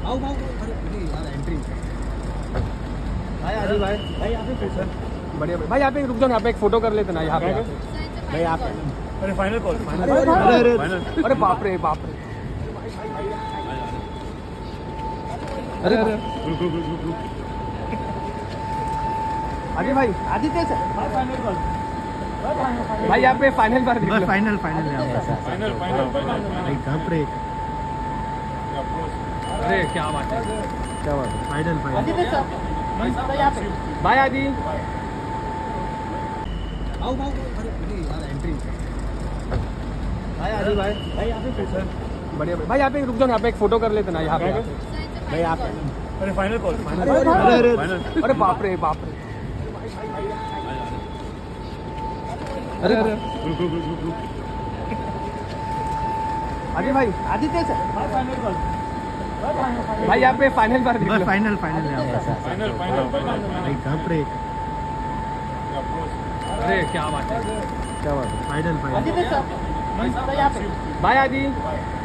आओ आओ अरे यार एंट्री भाई आदि भाई भाई यहाँ पे पूछ बढ़िया भाई यहाँ पे रुक जाओ, यहाँ पे एक फोटो कर लेते ना यहाँ पे भाई यहाँ पे। अरे फाइनल कॉल अरे बाप रे बाप रे अरे आदि भाई आदित्य सर फाइनल कॉल भाई यहाँ पे फाइनल बार फाइनल फाइनल फाइनल फाइनल कहाँ पे अरे क्या बात है, क्या बात है। फाइनल फाइनल आदित्य सर भाई आदि आओ आओ अरे यार एंट्री भाई आदि भाई भाई यहाँ पे पूछ बढ़िया भाई यहाँ पे रुक जाओ, यहाँ पे एक फोटो कर लेते ना यहाँ पे भाई यहाँ पे। अरे फाइनल कॉल अरे बाप रे बाप रे अरे आदि भाई आदित्य सर फाइनल कॉल भाई यहाँ पे फाइनल बार फाइनल फाइनल फाइनल फाइनल कहाँ पे अरे क्या बात है, क्या बात है। फाइनल फाइनल भाई आदि